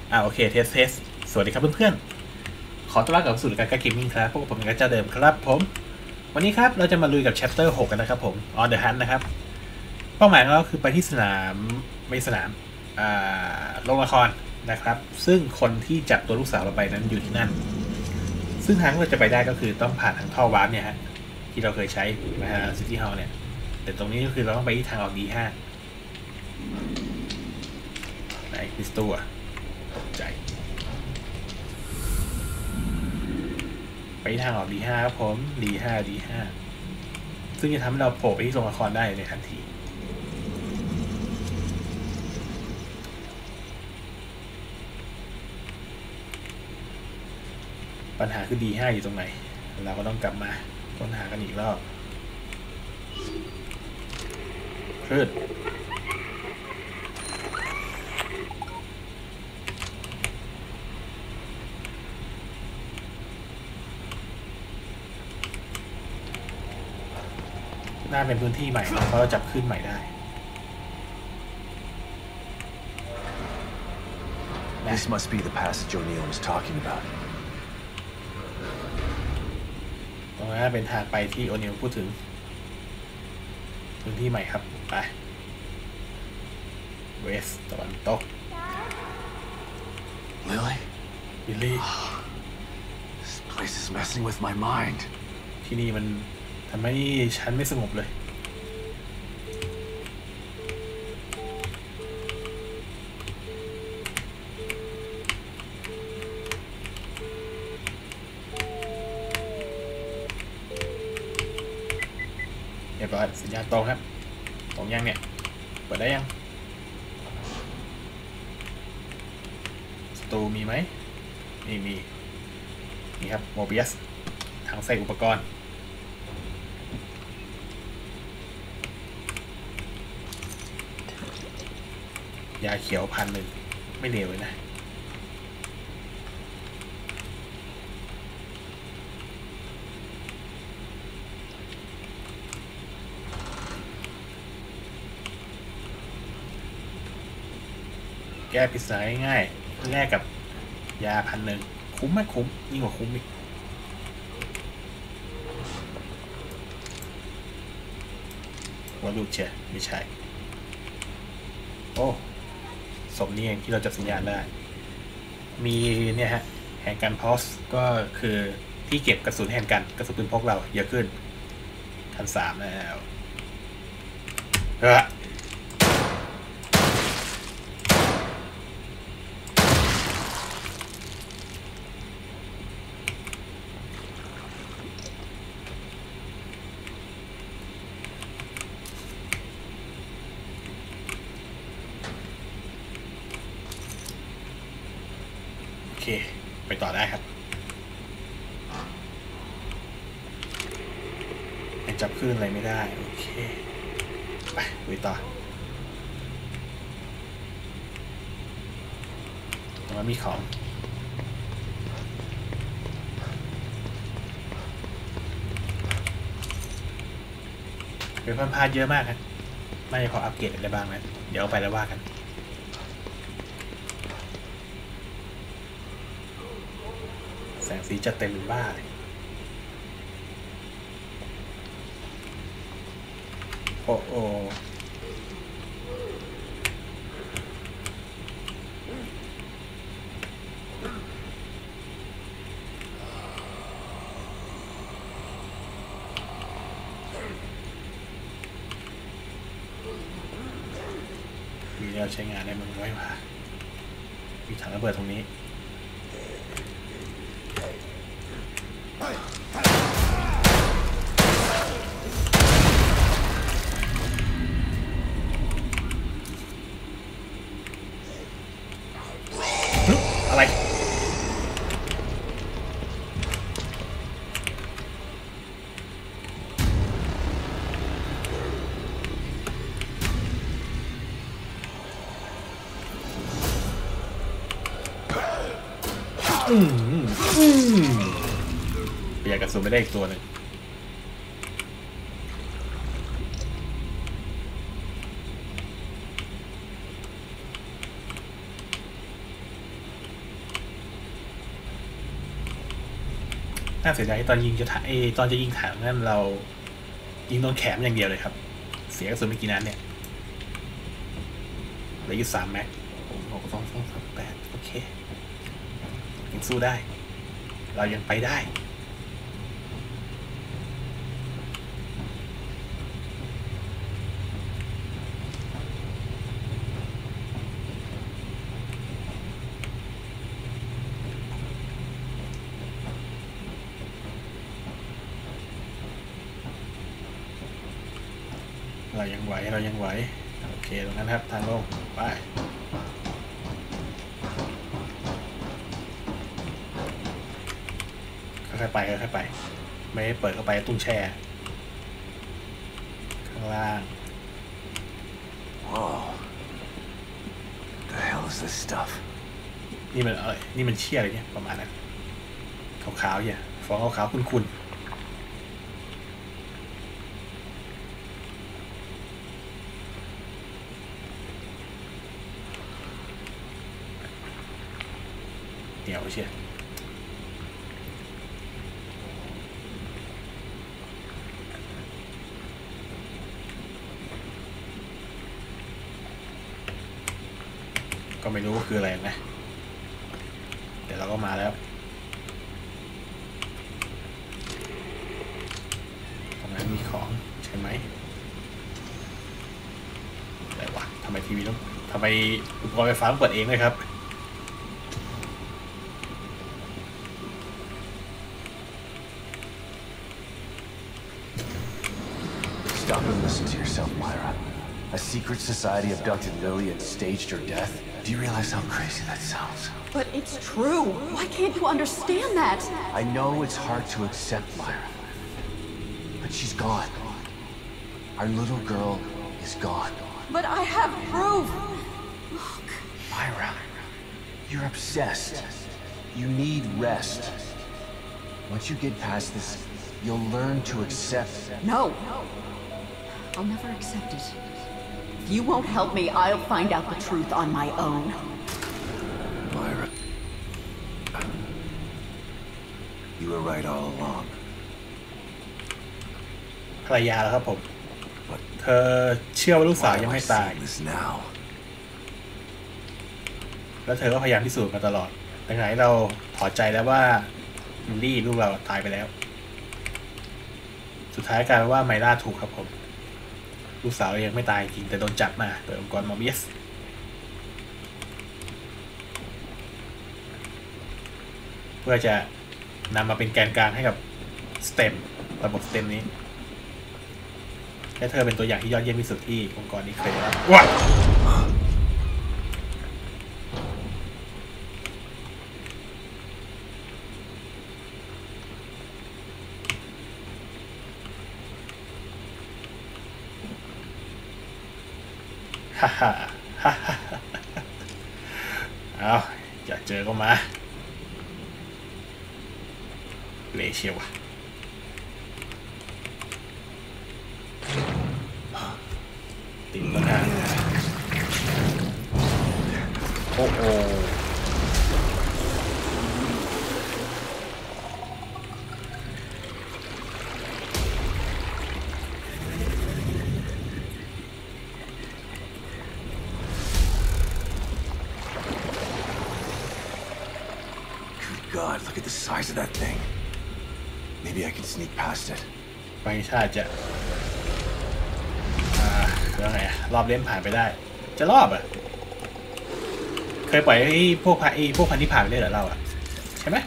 โอเคเทสสวัสดีครับเพื่อนๆขอต้อนรับกลับสู่รายการเกมมิ่งครับพวกผมเป็นเจ้าเดิมครับผมวันนี้ครับเราจะมาลุยกับ Chapter 6 กันนะครับผม On the Hunt นะครับเป้าหมายของเราคือไปที่สนามไม่สนามโรงละครนะครับซึ่งคนที่จับตัวลูกสาวเราไปนั้นอยู่ที่นั่นซึ่งทางเราจะไปได้ก็คือต้องผ่านทางท่อวาร์ปเนี่ยฮะที่เราเคยใช้ซิตี้ฮอลล์เนี่ยแต่ตรงนี้ก็คือเราต้องไปที่ทางออก D5 ไหนพิสตัวตกใจไปทางออก D5 ครับผม D5 ซึ่งจะทำให้เราโผล่ไปที่โรงละครได้ในทันทีปัญหาคือ D5 อยู่ตรงไหนเราก็ต้องกลับมาค้นหากันอีกรอบขึ้นน่าเป็นพื้นที่ใหม่เพราะเราจับขึ้นใหม่ได้ This must be the passage O'Neill was talking about. ตรงนั้นเป็นทางไปที่โอนิลพูดถึงพื้นที่ใหม่ครับไปเวสตะวันตก Lily? บิลลี่ This place is messing with my mind. ที่นี่มันทำให้ฉันไม่สงบเลยเรียบร้อยสัญญาณตรงครับตรงยังเนี่ยเปิดได้ยังสตูมีไหมมีนี่ครับโมบิอัสถังใส่อุปกรณ์ยาเขียว1,000ไม่เลวเลยนะแก้ปริศนาง่ายๆแลกกับยา1,000คุ้มไหมคุ้มยิ่งกว่าคุ้มอีกว่าลูกเชียไม่ใช่โอ้สมนี่เองที่เราจับสัญญาณได้มีเนี่ยฮะแฮนด์กันพอสก็คือที่เก็บกระสุนแฮนด์กันกระสุนปืนพกเราเยอะขึ้น1,300แล้วโอเคไปต่อได้ครับยังจับคลื่นอะไรไม่ได้โอเคไปลุยต่อตรงนั้นมีของเป็นพันพาดเยอะมากครับไม่พออัปเกรดอะไรบ้างนะเดี๋ยวไปแล้วว่ากันแสงสีจะเต็มเป็นบ้าเลยโอ้มีแล้วใช้งานได้มึงไว้มามีถังระเบิดตรงนี้อะไรเปลี่ยนกระสุนไม่ได้อีกตัวหนึ่ง โน่าเสียดายตอนยิงตอนจะยิงถังนั่นเรายิงโดนแขนอย่างเดียวเลยครับเสียกระสุนไม่กี่นัดเนี่ยเหลืออยู่3 แม็ก6 2 2 3 8โอเคยังสู้ได้เรายังไปได้เรายังไหวโอเคตรงนั้นครับทางลงไปค่อยๆไปไม่เปิดเข้าไปตุ้งแช่ข้างล่าง Whoa. The hell is this stuff? นี่มันอะไรนี่มันเชี่ยอะไรเนี่ยประมาณนั้นขาวๆเนี่ยฟองขาวๆขุ่นๆเดี๋ยวเชี่ยก็ไม่รู้ว่าคืออะไรนะเดี๋ยวเราก็มาแล้วตรงนั้นมีของใช่ไหมอะไรวะทำไมทีวีต้องทำไมอุปกรณ์ไฟฟ้าต้องเปิดเองเลยครับ Stop and listen to yourself, Myra. A secret society abducted Lily and staged her death? Do you realize how crazy that sounds? But it's true. Why can't you understand that? I know it's hard to accept, Myra. But she's gone. Our little girl is gone. But I have proof. Look. Myra, you're obsessed. You need rest. Once you get past this, you'll learn to accept. No. I'll never accept it. If you won't help me, I'll find out the truth on my own. Myra. You were right all along. ภรรยาแล้วครับผมเธอเชื่อว่าลูกสาวยังไม่ตาย This now. แล้วเธอก็พยายามพิสูจน์มาตลอดแต่ไงเราถอดใจแล้วว่าลิลลี่ลูกเราตายไปแล้วสุดท้ายกลายเป็นว่าไมล่าถูกครับผมลูกสาวยังไม่ตายจริงแต่โดนจับมาโดยองค์กรมอร์เบียสเพื่อจะนำมาเป็นแกนกลางให้กับสเต็มระบบสเต็มนี้และเธอเป็นตัวอย่างที่ยอดเยี่ยมที่สุดที่องค์กรนี้เคยได้รับว้าฮ่าฮ่าฮ่าฮ่าเอาอยากเจอก็มาเลเชียววะติดต้นทางโอ้โห God, look at the size of that thing. Maybe I can sneak past it. ไปชาติจะแล้วไงรอบเล่นผ่านไปได้จะรอบอ่ะเคยปล่อยให้พวกพันที่ผ่านไปได้เหรอเราอ่ะใช่ไหม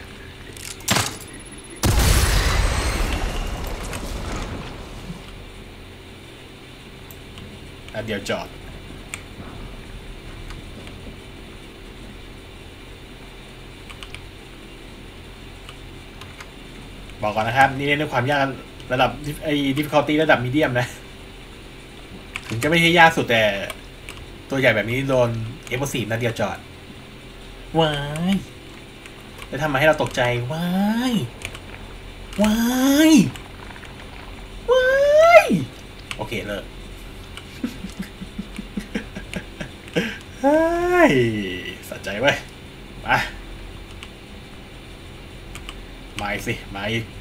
เดี๋ยวจอดบอกก่อนนะครับนี่เล่นด้วยความยากระดับdifficulty ระดับมีเดียมนะถึงจะไม่ใช่ยากสุดแต่ตัวใหญ่แบบนี้โดนF4นัดเดียวจอดว้ายแล้วทำมาให้เราตกใจว้ายโอเคเลิกสะใจเว้ยมามาสิมาอีก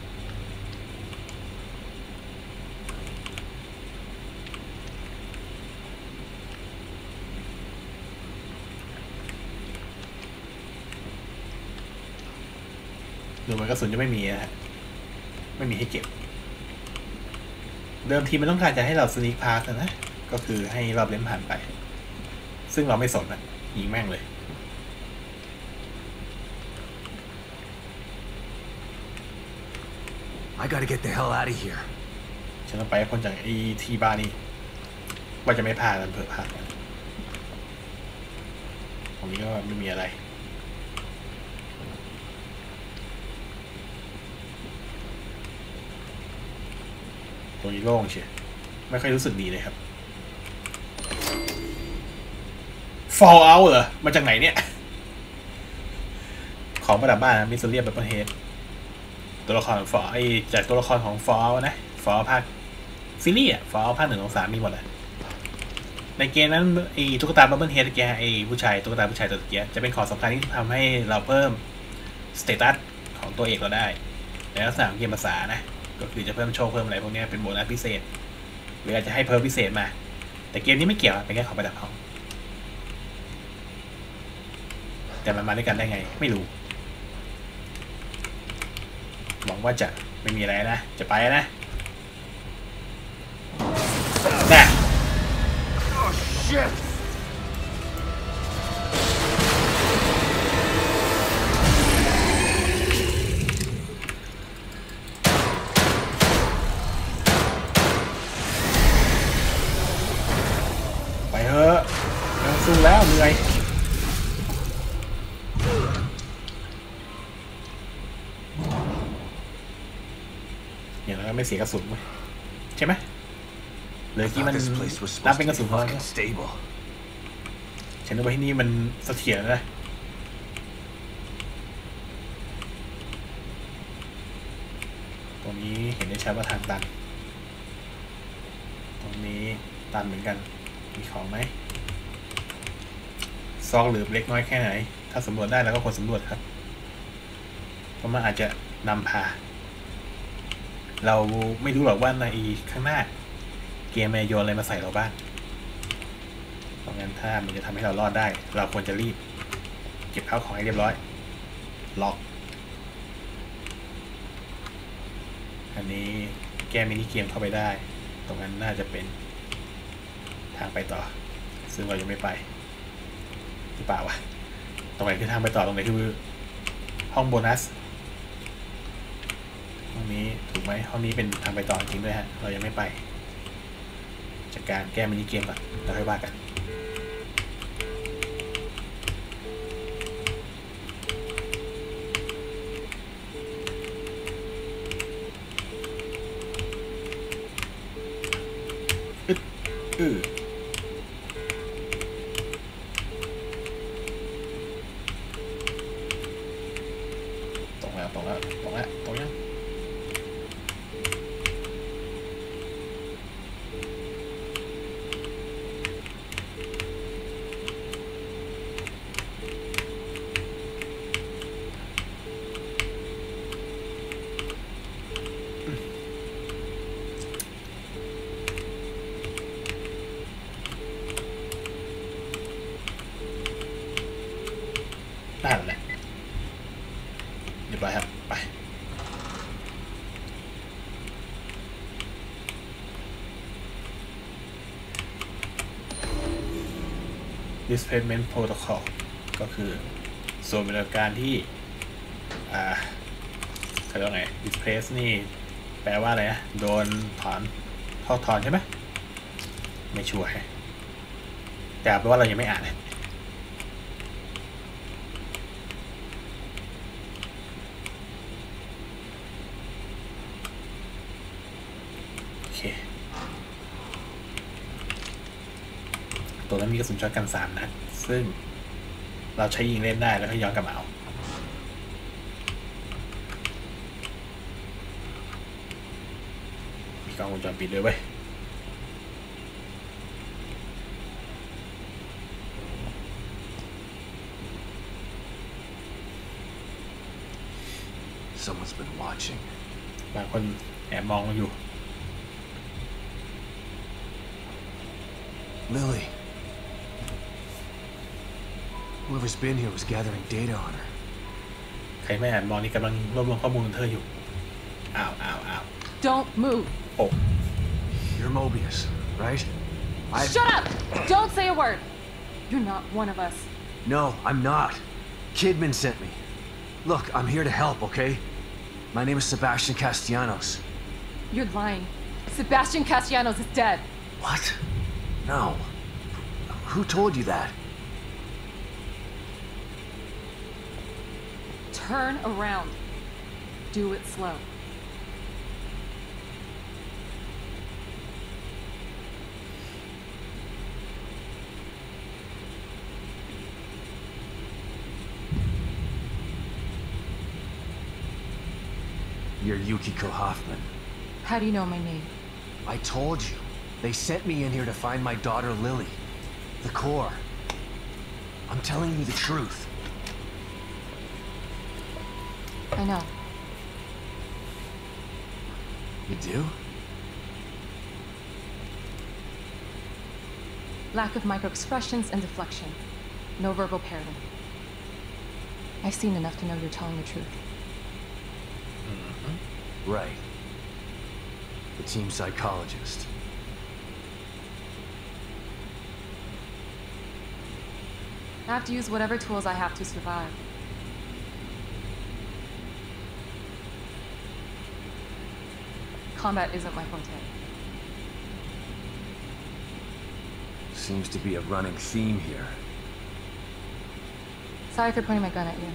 ดูเหมือนกระสุนจะไม่มีนะฮะไม่มีให้เก็บเดิมทีมันต้องการจะให้เราสนีคพาสนะก็คือให้รอบเล่นผ่านไปซึ่งเราไม่สนนะยิงแม่งเลย I gotta get the hell out of here ฉันต้องไปพ้นจากไอ้ที่บ้านนี่ว่าจะไม่พากันเผื่อพากันตรงนี้ก็ไม่มีอะไรตรงนี้โล่งเชียไม่ค่อยรู้สึกดีเลยครับ Fall Out เหรอมาจากไหนเนี่ยของประดับบ้านมิสเซียมแบบประเทศตัวละครฟอร์จากตัวละครของ Fall Out นะฟอร์ภาคซีรีส์อ่ะ Fall Out ภาค 1 2 3มีหมดเลยในเกมนั้นไอ้ตุ๊กตาบับเบิ้ลเฮดตะเกียไอ้ตุ๊กตาผู้ชายตัวตะเกียจะเป็นของสำคัญที่ทำให้เราเพิ่มสเตตัสของตัวเอกเราได้ในลักษณะของเกมภาษานะก็คือจะเพิ่มโชคเพิ่มอะไรพวกนี้เป็นโบนัสพิเศษหรืออาจจะให้เพิ่มพิเศษมาแต่เกมนี้ไม่เกี่ยวเป็นแค่ของประดับห้องแต่มันมาด้วยกันได้ไงไม่รู้หวังว่าจะไม่มีอะไรนะจะไปนะน่ะไปเถอะยังสู้แล้วเหนื่อยอย่างนั้นไม่เสียกระสุนใช่ไหมเหลือกี้มันนับเป็นกระสุนพอฉันนึกว่าที่นี่มันเสถียรนะตรงนี้เห็นได้ชัดว่าทางตันตรงนี้ตันเหมือนกันมีของไหมซอกหรือเล็กน้อยแค่ไหนถ้าสำรวจได้แล้วก็ควรสำรวจครับเพราะมันอาจจะนำพาเราไม่รู้หรอกว่าในข้างหน้าเกมโยนอะไรมาใส่เราบ้างเพราะงั้นถ้ามันจะทำให้เรารอดได้เราควรจะรีบเก็บข้าวของให้เรียบร้อยล็อกอันนี้แก้มินิเกมเข้าไปได้ตรงนั้นน่าจะเป็นทางไปต่อซึ่งเรายังไม่ไปหรือเปล่าวะตรงไหนคือทางไปต่อตรงไหนคือห้องโบนัสห้องนี้ถูกไหมห้องนี้เป็นทางไปต่อจริงด้วยฮะเรายังไม่ไปจัดการแก้มินิเกมก่อนแล้วค่อยว่ากันตรงยังได้แล้วแหละเรียบร้อยครับไป Displacement Protocol ก็คือส่วนบริการที่เขาเรียกว่าไง Displace นี่แปลว่าอะไรนะโดนถอนทอดถอนใช่ไหมไม่ชัวร์แต่แปลว่าเรายังไม่อ่านนะโอเคตัวนั้นมีกระสุนช็อตกัน3 นัดซึ่งเราใช้ยิงเล่นได้แล้วก็ย้อนกลับมาเอามีกล้องวงจรปิดด้วยเว้ย Someone's been watching. บางคนแอบมองอยู่ Lily. Whoever's been here was gathering data on her. ใครไม่แอบมองนี่กำลังรวบรวมข้อมูลของเธออยู่อ้าว Don't move. โอ้ You're Mobius, right? Shut up! Don't say a word. You're not one of us. No, I'm not. Kidman sent me. Look, I'm here to help, okay? My name is Sebastian Castellanos. You're lying. Sebastian Castellanos is dead. What? No. Who told you that? Turn around. Do it slow. You're Yukiko Hoffman. How do you know my name? I told you. They sent me in here to find my daughter Lily. The core. I'm telling you the truth. I know. You do? Lack of micro-expressions and deflection. No verbal parroting. I've seen enough to know you're telling the truth. Right. The team psychologist. I have to use whatever tools I have to survive. Combat isn't my forte. Seems to be a running theme here. Sorry for pointing my gun at you.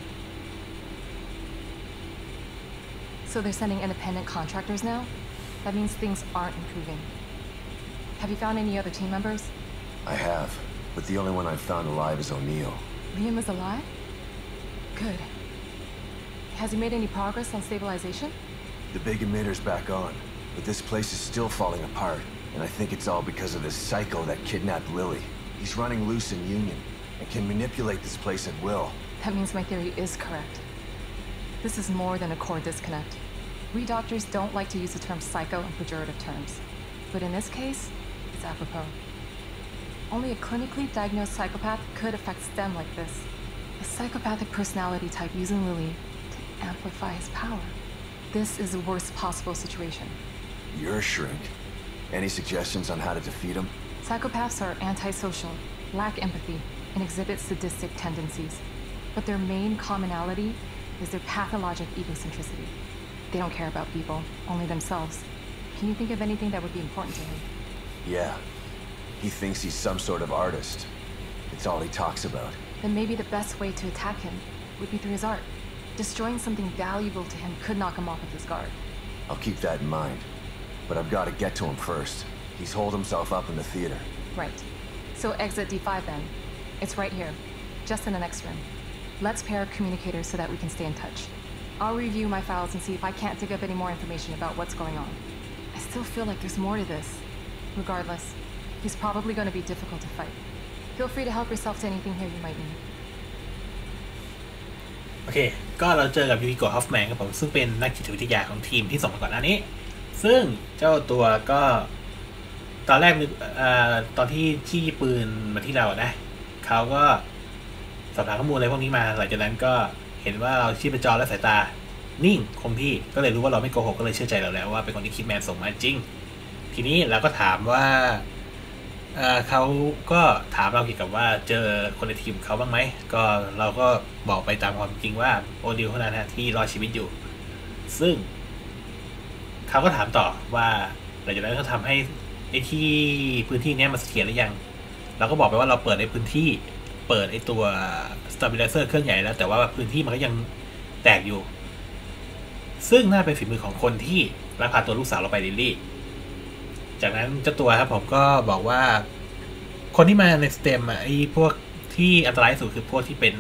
So they're sending independent contractors now? That means things aren't improving. Have you found any other team members? I have, but the only one I've found alive is O'Neill. Liam is alive? Good. Has he made any progress on stabilization? The big emitter's back on, but this place is still falling apart, and I think it's all because of this psycho that kidnapped Lily. He's running loose in Union, and can manipulate this place at will. That means my theory is correct. This is more than a core disconnect. We doctors don't like to use the term psycho in pejorative terms, but in this case, it's apropos. Only a clinically diagnosed psychopath could affect STEM like this. A psychopathic personality type using Lily to amplify his power. This is the worst possible situation. You're a shrink. Any suggestions on how to defeat him? Psychopaths are antisocial, lack empathy, and exhibit sadistic tendencies. But their main commonality is their pathologic egocentricity. They don't care about people, only themselves. Can you think of anything that would be important to him? Yeah. He thinks he's some sort of artist. It's all he talks about. Then maybe the best way to attack him would be through his art. Destroying something valuable to him could knock him off of his guard. I'll keep that in mind. But I've got to get to him first. He's holed himself up in the theater. Right. So exit D5 then. It's right here, just in the next room. Let's pair communicators so that we can stay in touch. I'll review my files and see if I can't dig up any more information about what's going on. I still feel like there's more to this. Regardless, he's probably going to be difficult to fight. Feel free to help yourself to anything here you might need. โอเคก็เราเจอกับยูริโกะ ฮอฟแมนครับผมซึ่งเป็นนักจิตวิทยาของทีมที่ส่งมาก่อนหน้านี้ซึ่งเจ้าตัวก็ตอนแรกนึกตอนที่ชี้ปืนมาที่เรานะเขาก็สอบถามข้อมูลอะไรพวกนี้มาหลังจากนั้นก็เห็นว่าเราชีพจรและสายตานิ่งคงที่ก็เลยรู้ว่าเราไม่โกหกก็เลยเชื่อใจเราแล้วว่าเป็นคนที่คิดแมนส่งมาจริงทีนี้เราก็ถามว่าเขาก็ถามเราเกี่ยวกับว่าเจอคนในทีมเขาบ้างไหมก็เราก็บอกไปตามความจริงว่าโอดิวเท่านั้นที่รอดชีวิตอยู่ซึ่งเขาก็ถามต่อว่าหลังจากนั้นเขาทำให้ไอ้ที่พื้นที่นี้มันเสถียรหรือยังเราก็บอกไปว่าเราเปิดในพื้นที่เปิดไอ้ตัว stabilizer เครื่องใหญ่แล้วแต่ว่าพื้นที่มันก็ยังแตกอยู่ซึ่งน่าเป็นฝีมือของคนที่ลักพาตัวลูกสาวเราไปลิลลี่จากนั้นเจ้าตัวครับผมก็บอกว่าคนที่มาในสเต็มไอ้พวกที่อันตรายสุดคือพวกที่เป็น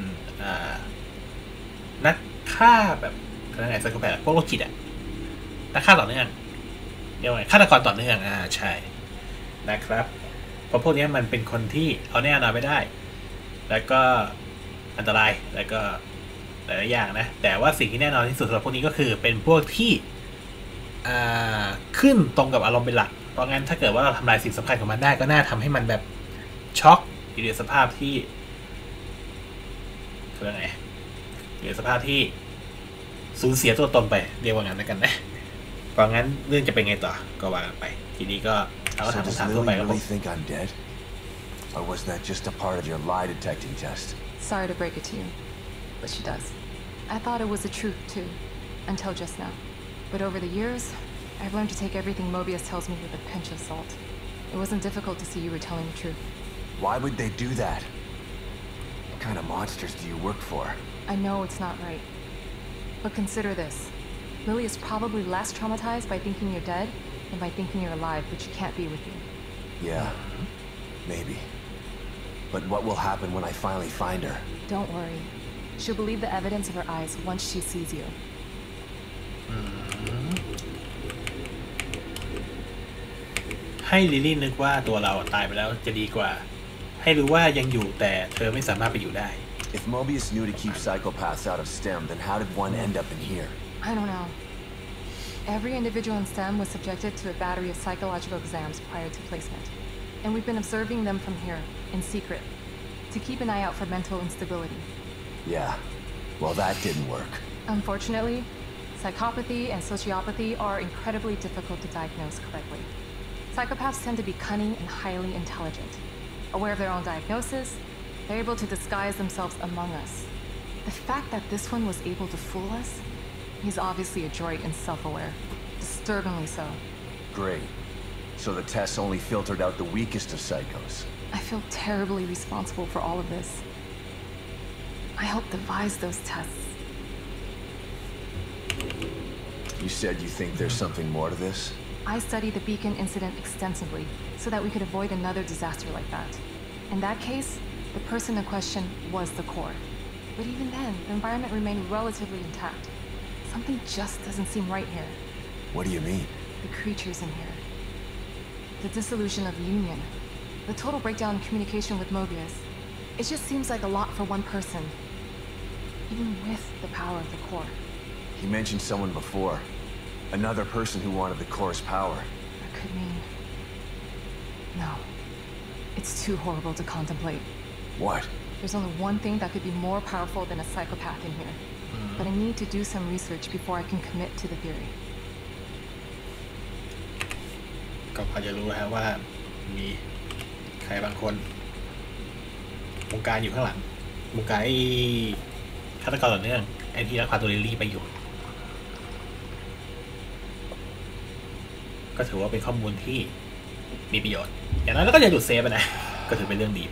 นักฆ่าแบบอะไรไซโคแพธพวกโรคจิตนักฆ่าต่อเนื่องเรียกว่าฆาตกรต่อเนื่องใช่นะครับเพราะพวกนี้มันเป็นคนที่เอาแน่นอนไม่ได้แล้วก็อันตรายแล้วก็หลายๆอย่างนะแต่ว่าสิ่งที่แน่นอนที่สุดสำหรับพวกนี้ก็คือเป็นพวกที่ขึ้นตรงกับอารมณ์เป็นหลักเพราะงั้นถ้าเกิดว่าเราทำลายสิ่งสำคัญของมันได้ก็น่าทำให้มันแบบช็อกอยู่ในสภาพที่คือไงอยู่ในสภาพที่สูญเสียตัวตนไปเรียกว่างั้นแล้วกันนะเพราะงั้นเรื่องจะเป็นไงต่อก็ว่ากันไปทีนี้ก็เราก็ So ถาม does คำถามทั่วไป Lily ครับผม really think I'm dead? Or was that just a part of your lie detecting test? Sorry to break it to you, but she does. I thought it was the truth too, until just now. But over the years, I've learned to take everything Mobius tells me with a pinch of salt. It wasn't difficult to see you were telling the truth. Why would they do that? What kind of monsters do you work for? I know it's not right. But consider this. Lily is probably less traumatized by thinking you're dead than by thinking you're alive, but she can't be with you. Yeah, maybe. But what will happen when I finally find her? Don't worry. She'll believe the evidence of her eyes once she sees you. ให้ลิลลี่นึกว่าตัวเราตายไปแล้วจะดีกว่าให้รู้ว่ายังอยู่แต่เธอไม่สามารถไปอยู่ได้ If Mobius knew to keep psychopaths out of STEM, then how did one end up in here? I don't know. Every individual in STEM was subjected to a battery of psychological exams prior to placement. And we've been observing them from here, in secret, to keep an eye out for mental instability. Yeah, well that didn't work. Unfortunately, psychopathy and sociopathy are incredibly difficult to diagnose correctly. Psychopaths tend to be cunning and highly intelligent. Aware of their own diagnosis, they're able to disguise themselves among us. The fact that this one was able to fool us, he's obviously adroit and self-aware. Disturbingly so. Great. So the tests only filtered out the weakest of psychos. I feel terribly responsible for all of this. I helped devise those tests. You said you think there's something more to this? I studied the Beacon incident extensively so that we could avoid another disaster like that. In that case, the person in question was the core. But even then, the environment remained relatively intact. Something just doesn't seem right here. What do you mean? The creatures in here. The dissolution of Union. The total breakdown in communication with Mobius. It just seems like a lot for one person. Even with the power of the core. He mentioned someone before. Another person who wanted the core's power. That could mean... No. It's too horrible to contemplate. What? There's only one thing that could be more powerful than a psychopath in here. But I need to do some research before I can commit to the theory. ก็พอจะรู้แล้วว่ามีใครบางคนวงการอยู่ข้างหลังวงการไอ้ฆาตกรต่อเนื่องไอ้ที่ลักพาตัวลิลลี่ไปอยู่ก็ถือว่าเป็นข้อมูลที่มีประโยชน์อย่างนั้นแล้วก็อย่าหยุดเซฟนะก็ถือเป็นเรื่องดีไป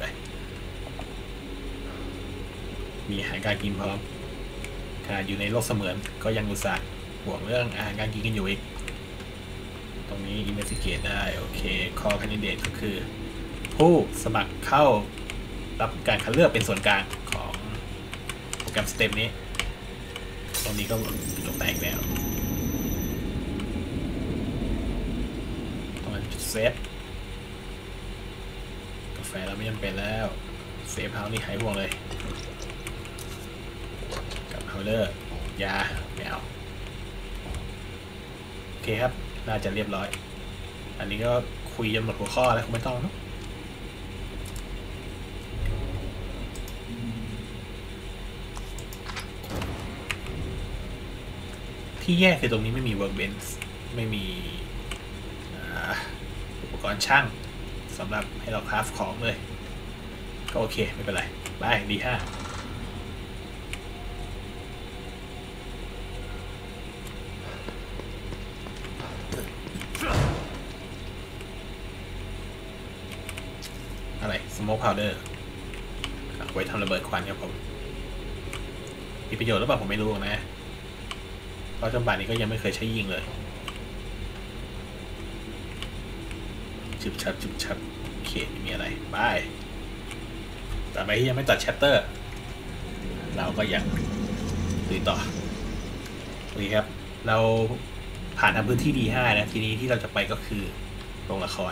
มีอาหารการกินพร้อมขณะอยู่ในโลกเสมือนก็ยังอุตส่าห์ห่วงเรื่องอาหารการกินกันอยู่อีกตรงนี้ investigate ได้โอเค call candidate ก็คือผู้สมัครเข้ารับการคัดเลือกเป็นส่วนกลางของโปรแกรม STEM นี้ตรงนี้ก็ลงแตกแล้วตรงนั้นจุดเซฟกาแฟเราไม่จำเป็นแล้วเซฟเฮาส์นี่หายห่วงเลยกับเฮาเลอร์ยาไม่เอาโอเคครับน่าจะเรียบร้อยอันนี้ก็คุยจนหมดหัวข้อแล้วคงไม่ต้องนะที่แย่คือตรงนี้ไม่มี workbench ไม่มีอุปกรณ์ช่างสำหรับให้เราคราฟของเลยก็โอเคไม่เป็นไรไปดี5อะไร smoke powder ไว้ทำระเบิดควันครับผมมีประโยชน์หรือเปล่าผมไม่รู้นะเพราะจนป่านนี้ก็ยังไม่เคยใช้ยิงเลยจุบชับจุบชับโอเคไม่มีอะไรไปต่อไปที่ยังไม่ตัด chapter เราก็ยังลุยต่อโอเคครับเราผ่านทางพื้นที่ D5 นะทีนี้ที่เราจะไปก็คือโรงละคร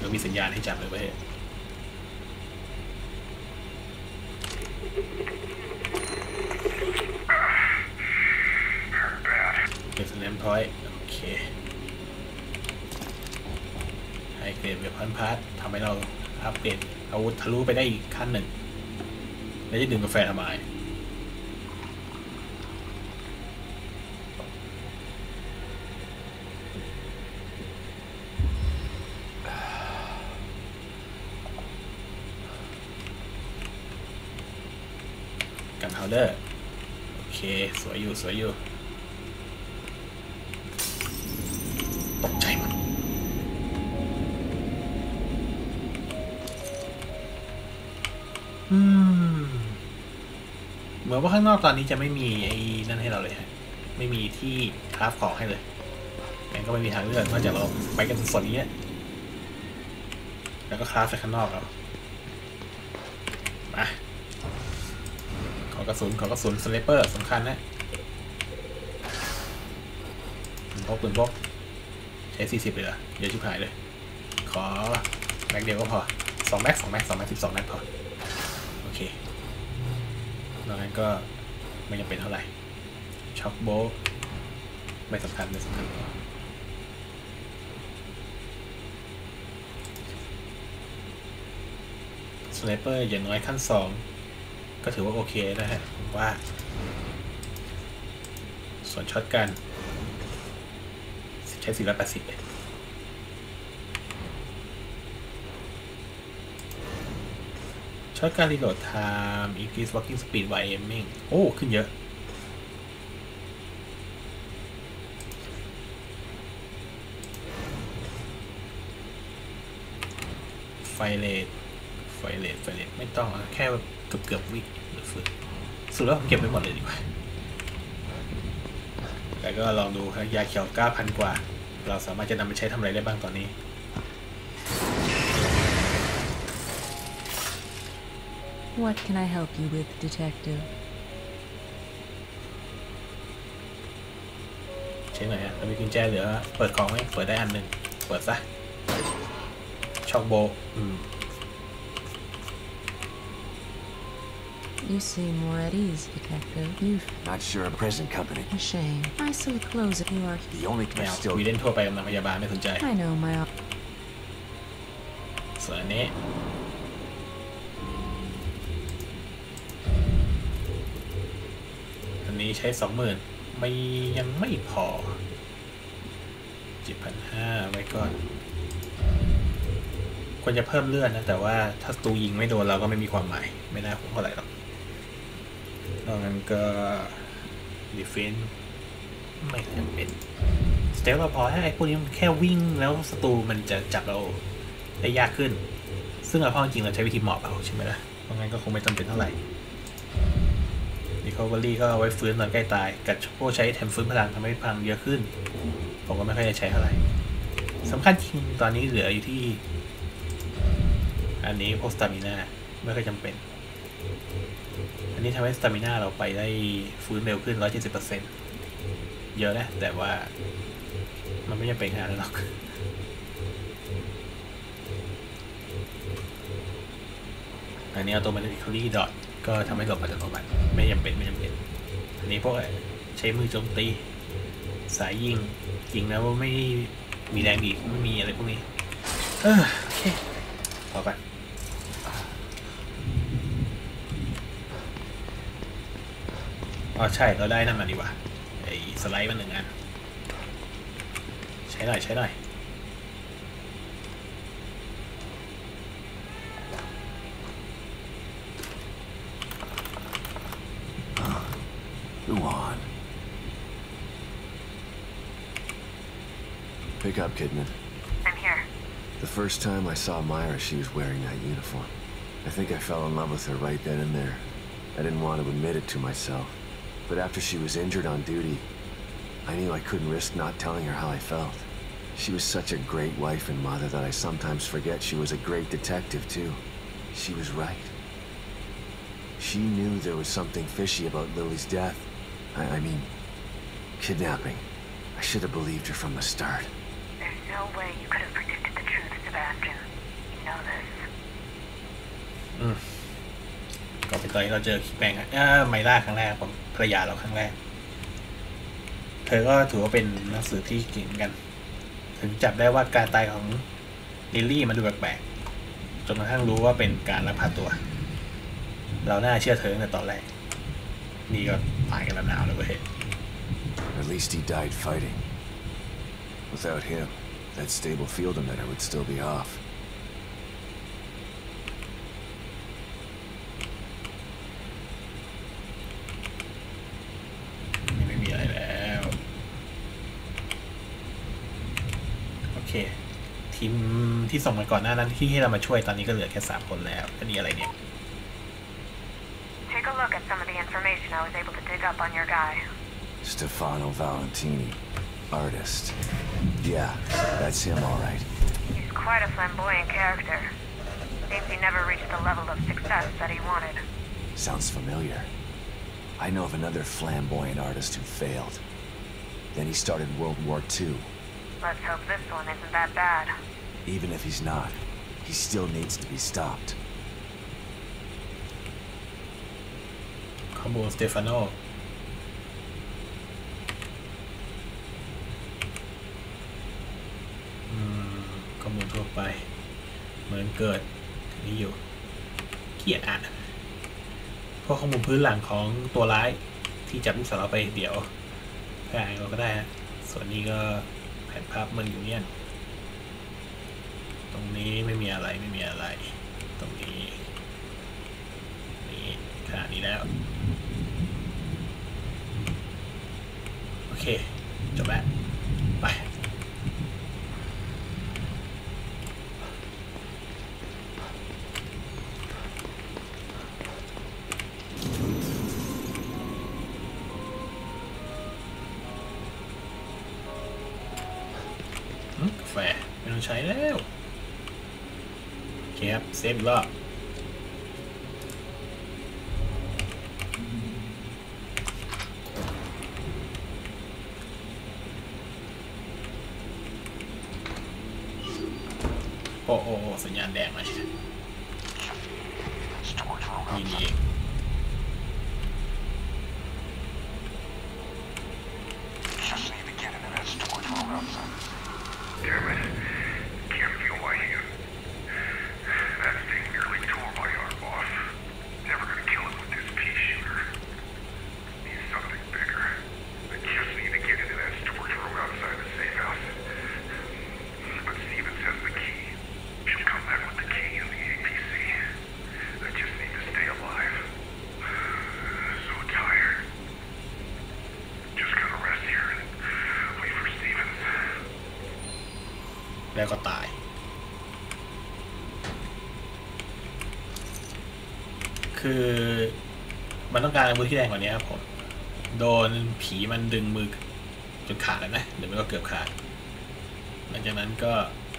ก็มีสัญญาณให้จับเลยเว้ยเป็นสแนมพอยต์โอเคให้เกรดเวพอนพาร์ททำให้เราอัปเกรดอาวุธทะลุไปได้อีกขั้นหนึ่งแล้วจะดื่มกาแฟทำไมกันพาวเดอร์โอเคสวยอยู่สวยอยู่ตกใจหมดเหมือนว่าข้างนอกตอนนี้จะไม่มีไอ้นั่นให้เราเลยฮะไม่มีที่คราฟของให้เลยงั้นก็ไม่มีทางเลือกนอกจากเราไปกันสดๆนี้แล้วก็คราฟไปข้างนอกเอามาขอกระสุนสไนเปอร์สำคัญนะปืนพกใช้40เลยเหรอเดี๋ยวชิบหายเลยขอแม็กเดียวก็พอ2 แม็ก12 นัดพอโอเคนอกนั้นก็ไม่จำเป็นเท่าไหร่ช็อคโบไม่สำคัญสไนเปอร์อย่างน้อยขั้น2ก็ถือว่าโอเคนะฮะว่าส่วนช็อตกันใช้480เลยช็อตการรีโหลดไทม์ increase walking speed while aiming โอ้ขึ้นเยอะไฟเรทไม่ต้องแค่เกือบวิหรือฝึกสุดแล้วเก็บไปหมดเลยดีกว่าแต่ก็ลองดูยาเขียว 9,000 กว่าเราสามารถจะนำไปใช้ทำอะไรได้บ้างตอนนี้ What can I help you with, detective? ใช่ไหมฮะเรามีกุญแจเหลือเปิดกล่องไหมเปิดได้อันหนึ่งเปิดซะช็อกโบ You seem more at ease, detective. You've Not sure a present company. a shame. I saw the clothes if you are. The only ไม่เอา still วีเล่นทั่วไปกำลังพยาบาลไม่สนใจ I know my. ส่วนอันนี้ใช้ 20,000ไม่ยังไม่พอ 7,500 ไว้ก่อนควรจะเพิ่มเลือดนะแต่ว่าถ้าตูยิงไม่โดนเราก็ไม่มีความหมายไม่น่าคุ้มเท่าไหร่หรอกนอกนั้นก็ดีเฟนส์ไม่จำเป็นสเตลเราพอให้ไอ้พวกนี้มันแค่วิ่งแล้วศัตรูมันจะจับเราได้ยากขึ้นซึ่งเอาเข้าจริงเราใช้วิธีหมอบเอาใช่ไหมล่ะเพราะงั้นก็คงไม่จำเป็นเท่าไหร่Recovery ก็เอาไว้ฟื้นตอนใกล้ตายกับพวกใช้แถมฟื้นพลังทำให้พลังเยอะขึ้นผมก็ไม่ค่อยจะใช้เท่าไหร่สำคัญจริงตอนนี้เหลืออยู่ที่อันนี้พวกสตามิน่าไม่ค่อยจำเป็นอันนี้ทำให้สตามิน่าเราไปได้ฟื้นเร็วขึ้น 170% เยอะนะแต่ว่ามันไม่จำเป็นขนาดนั้นหรอกอันนี้automatically dotก็ทำให้หลบอัตโนมัติไม่จำเป็นอันนี้พวกใช้มือโจมตีสายยิงแล้วไม่มีแรงบีบไม่มีอะไรพวกนี้โอเคพอกันอ๋อใช่เราได้นั่นมาดีกว่าไอ้สไลด์มัน1 อันใช้หน่อย Go on. Pick up, Kidman. I'm here. The first time I saw Myra, she was wearing that uniform. I think I fell in love with her right then and there. I didn't want to admit it to myself. But after she was injured on duty, I knew I couldn't risk not telling her how I felt. She was such a great wife and mother that I sometimes forget she was a great detective, too. She was right. She knew there was something fishy about Lily's death. I mean, kidnapping. I should have believed her from the start. There's no way you could have predicted the truth, Sebastian. ก่อนไปตอนนี้เราเจอคิแบงไมล่าครั้งแรกผมภรรยาเราครั้งแรกเธอก็ถือว่าเป็นหนังสือที่เก่งกันถึงจับได้ว่าการตายของลิลลี่มันดูแปลกๆจนกระทั่งรู้ว่าเป็นการลักพาตัว เราน่าเชื่อเธอตั้งแต่ตอนแรกนี่ก็ตายกันแล้วหนาวเลยเว้ย At least he died fighting. Without him, that stable field emitter would still be off. ไม่มีอะไรแล้วโอเคทีมที่ส่งมาก่อนหน้านั้นที่ให้เรามาช่วยตอนนี้ก็เหลือแค่3 คนแล้วอันนี้อะไรเนี่ย Take a look at some of the information I was able to dig up on your guy. Stefano Valentini, artist. Yeah, that's him, all right. He's quite a flamboyant character. Seems he never reached the level of success that he wanted. Sounds familiar. I know of another flamboyant artist who failed. Then he started World War II. Let's hope this one isn't that bad. Even if he's not, he still needs to be stopped. ข้อมูลสเตฟานโนข้อมูลทั่วไปเหมือนเกิดนี่อยู่เกียดอ่านพวกข้อมูลพื้นหลังของตัวร้ายที่จับลูกสาวเราไปเดี๋ยวแค่เราก็ได้ฮะส่วนนี้ก็แผนภาพมันอยู่เนี่ยตรงนี้ไม่มีอะไรตรงนี้นี่ขนาดนี้แล้วโอเคจบแล้วไปกาแฟไม่ต้องใช้แล้วโอเคครับเซฟอีกรอบโอ้สัญญาณแดงมาใช่ไหมนี่เอง Damn it. Can't feel my hand. That thing nearly tore my arm off. Never gonna kill him with this pea shooter. Need something bigger. I just need to get into that storage room outside the safe house. But Stevens has the key. She'll come back with the key and the APC. I just need to stay alive. So tired. Just gonna rest here and wait for Stevens. แล้วก็ตายคือมันต้องการอาวุธที่แรงกว่านี้ครับผมโดนผีมันดึงมือจนขาดแล้วนะหรือไม่ก็เกือบขาดหลังจากนั้นก็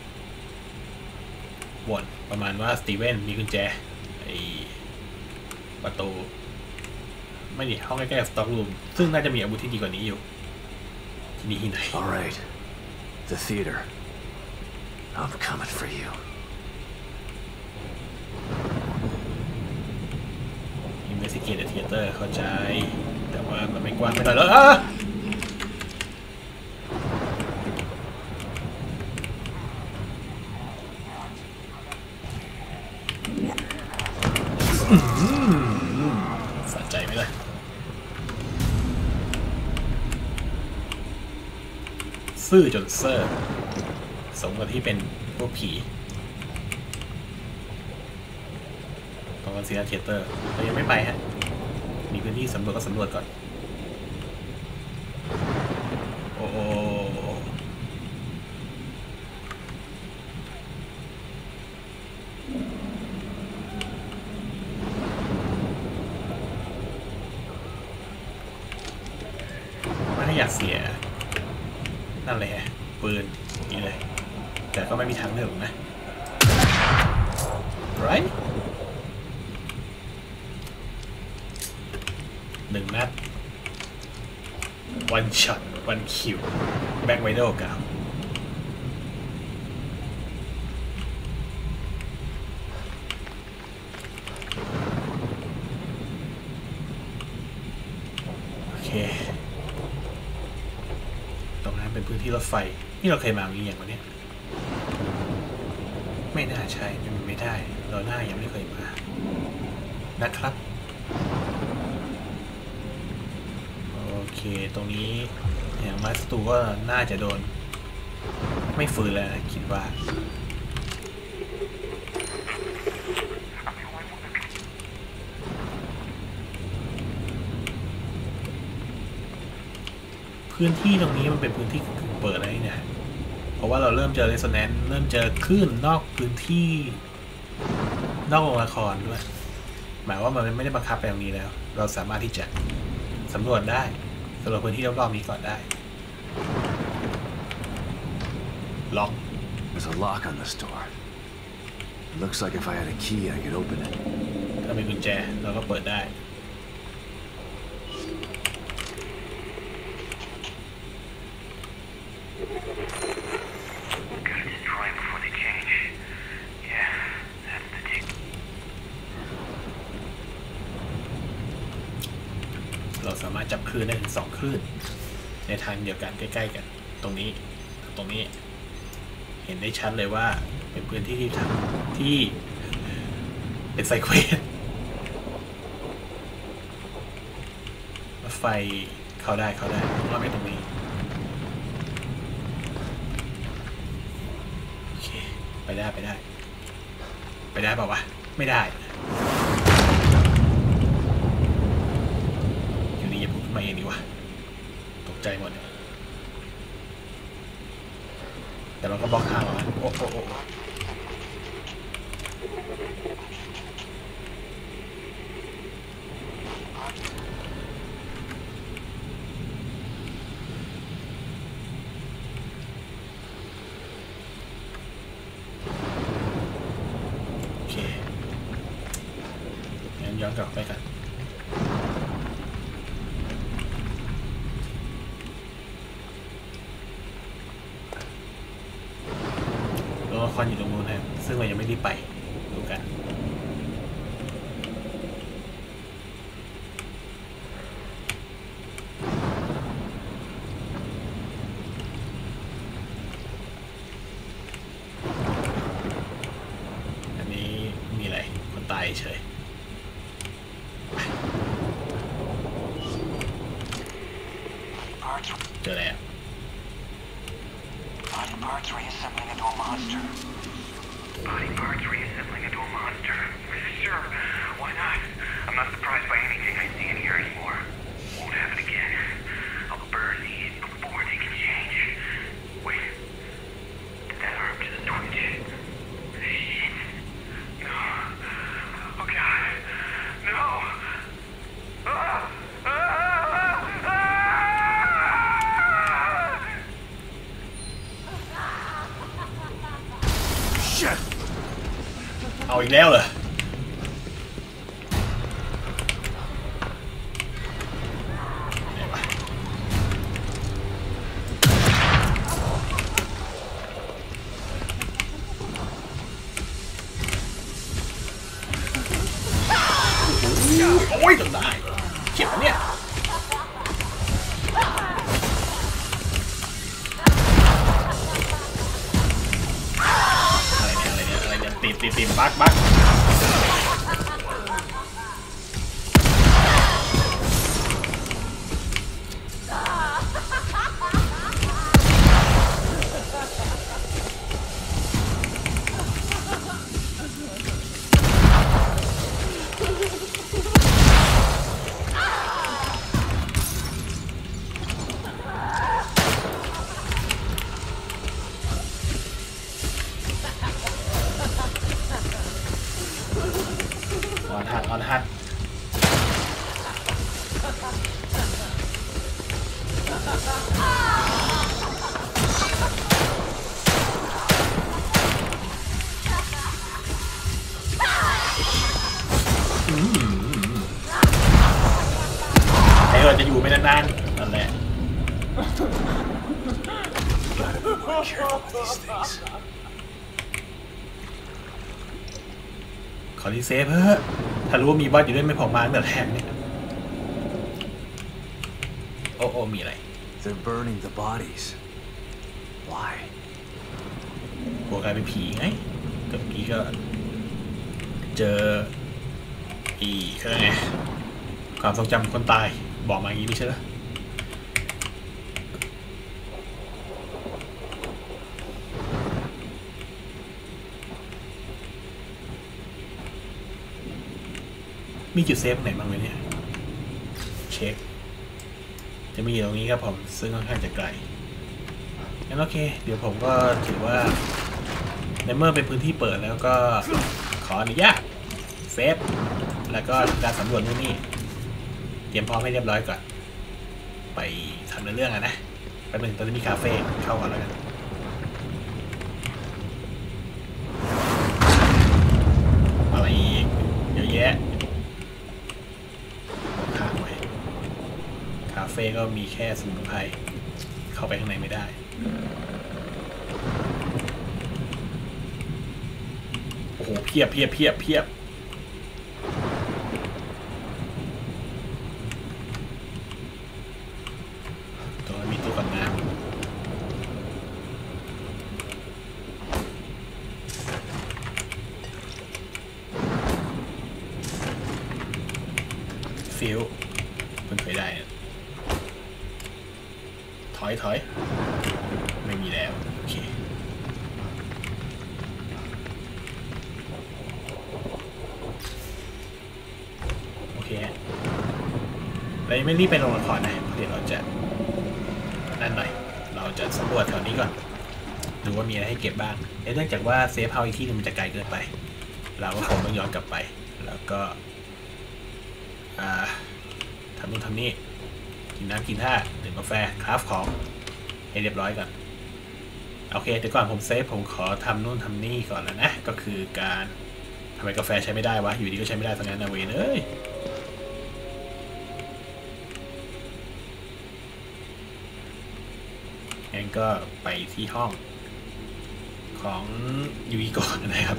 บ่นประมาณว่าสตีเวนมีกุญแจไอประตูไม่ดิห้องใกล้ๆสต็อกรูมซึ่งน่าจะมีอาวุธที่ดีกว่านี้อยู่ที่นี่ที่ไหน All right, the theater.I'm coming for you. Investigate the theater เข้าใจแต่ว่ามันไม่กว้างไปหน่อยแล้วสะใจไหมล่ะซื่อจนเซอร์สมกับที่เป็นพวกผีของคอนซีลเทเตอร์เรายังไม่ไปฮะมีพื้นที่สำรวจก็สำรวจก่อนโอ้ไม่อยากเสียนั่นเลยฮะปืนนี่เลยแต่ก็ไม่มีทางเลือกนะ right 1 นัด one shot one kill back widow กับนะเป็นพื้นที่รถไฟนี่เราเคยมามีอย่างวันนี้ไม่น่าใช่ไม่ได้เราหน้ายังไม่เคยมานะครับโอเคตรงนี้อย่างมาสตูก็น่าจะโดนไม่ฟื้นแล้วนะคิดว่าพื้นที่ตรงนี้มันเป็นพื้นที่เปิดอะไรเนี่ยเพราะว่าเราเริ่มเจอเรสโซแนนซ์เริ่มเจอคลื่นนอกพื้นที่นอกโรงละครด้วยหมายว่ามันไม่ได้บังคับไปตรงนี้แล้วเราสามารถที่จะสำรวจได้สำรวจพื้นที่รอบๆนี้ก่อนได้ล็อก There's a lock on this door. It looks like if I had a key, I could open it. ถ้ามีกุญแจเราก็เปิดได้เราสามารถจับคลื่นได้ถึง2คลื่นในทางเดียวกันใกล้ๆกันตรงนี้เห็นได้ชัดเลยว่าเป็นพื้นที่ที่เป็นไซเควสรถไฟเข้าได้ว่าไม่ตรงนี้โอเคไปได้เปล่าวะไม่ได้อยู่นี่อย่าพูดมาเองดีวะตกใจหมดเลยแต่เราก็บล็อกทางแล้วโอ้โอเคงั้นย้อนกลับไปกันละครอยู่ตรงนู้นนะซึ่งเรายังไม่ได้ไปดูกันอันนี้มีอะไรคนตายเฉยเจอแล้ว Body parts reassembling into a monster. Sure, why not? I'm not surprised by anything I see in here anymore. Won't happen again. I'll burn these before they can change. Wait. Did that arm just twitch? Shit. No. Oh god. No. Shit! เอาอีกแล้วเหรอโอ้ยจนได้เจ็บนะเนี่ยอะไรเนี่ยตีบักออนฮัทไอ้เราจะอยู่ไม่นานๆนั่นแหละขอรีเซฟเฮ้ยถ้ารู้ว่ามีบอสอยู่ด้วยไม่พอมาตั้งแต่แรกเนี่ยโอ้มีอะไร They're burning the bodies. Why? กลัวกลายเป็นผีไงกับผีก็เจอเขาเรียกไงความทรงจำคนตายบอกมาอย่างนี้ไม่ใช่เหรอมีจุดเซฟไหนบ้างไหมเนี่ยเช็คจะมีตรงนี้ครับผมซึ่งค่อนข้างจะไกลงั้นโอเคเดี๋ยวผมก็ถือว่าในเมื่อเป็นพื้นที่เปิดแล้วก็ขออนุญาตเซฟแล้วก็การสำรวจนู่นนี่เตรียมพร้อมให้เรียบร้อยก่อนไปทำในเรื่องนะไปเป็นตอนนี้มีคาเฟ่เข้าก่อนแล้วกันอะไรอีกเยอะแยะทางไว้คาเฟ่ก็มีแค่สมุนไพรเข้าไปข้างในไม่ได้โอ้โหเพียบตรงนั้นมีตู้กับน้ำฟิลมันเคยได้ถอยไม่มีแล้วโอเคเราไม่รีบไปลงละครนะเดี๋ยวเราจะนั่นหน่อยเราจะสำรวจแถวนี้ก่อนดูว่ามีอะไรให้เก็บบ้างเนื่องจากว่าเซฟเฮาส์อีกที่นึงมันจะไกลเกินไปเราก็คงต้องย้อนกลับไปแล้วก็ทำนู่นทำนี่กินน้ำกินท่าดื่มกาแฟคราฟของให้เรียบร้อยก่อนโอเคเดี๋ยวก่อนผมเซฟผมขอทำนู่นทำนี่ก่อนแล้วนะก็คือการทำไมกาแฟใช้ไม่ได้วะอยู่ดีก็ใช้ไม่ได้ทั้งนั้นนะเว้ยเอ้ยงั้นก็ไปที่ห้องของยูอีก่อนนะครับ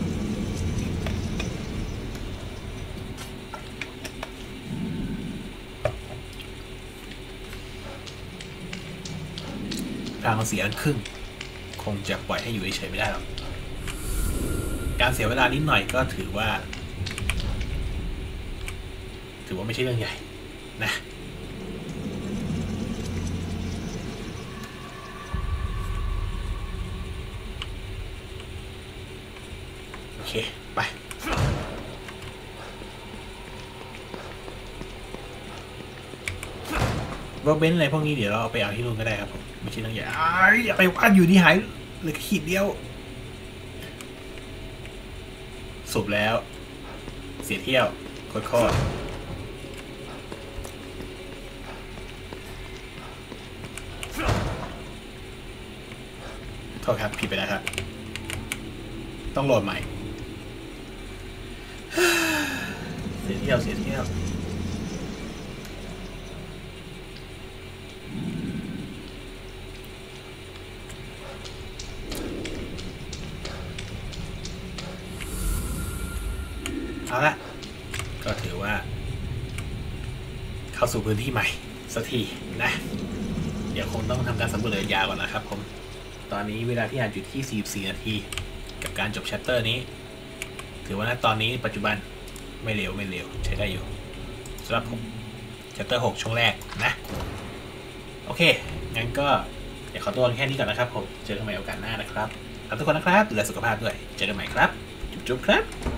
ทางเสียครึ่งคงจะปล่อยให้อยู่เฉยๆไม่ได้หรอกการเสียเวลานิดหน่อยก็ถือว่าไม่ใช่เรื่องใหญ่นะโอเคไปรถเบนซ์อะไรพวกนี้เดี๋ยวเราเอาไปเอาที่นู่นก็ได้ครับผมไม่ใช่เรื่องใหญ่อย่าไปวาดอยู่นี่หายเลยขีดเดียวสุบแล้วเสียเที่ยวโคตรโทษครับผิดไปแล้วครับต้องโหลดใหม่เสียเที่ยวเอาละก็ถือว่าเข้าสู่พื้นที่ใหม่สักทีนะเดี๋ยวคงต้องทำการสำรวจระยะยาวก่อนนะครับผมตอนนี้เวลาที่อ่านอยู่ที่44 นาทีกับการจบแชปเตอร์นี้ถือว่าณตอนนี้ปัจจุบันไม่เร็วใช้ได้อยู่สำหรับผมแชปเตอร์6ช่วงแรกนะโอเคงั้นก็เดี๋ยวขอตัวแค่นี้ก่อนนะครับผมเจอกันใหม่โอกาสหน้านะครับขอบคุณทุกคนนะครับดูแลสุขภาพด้วยเจอกันใหม่ครับจุ๊บๆครับ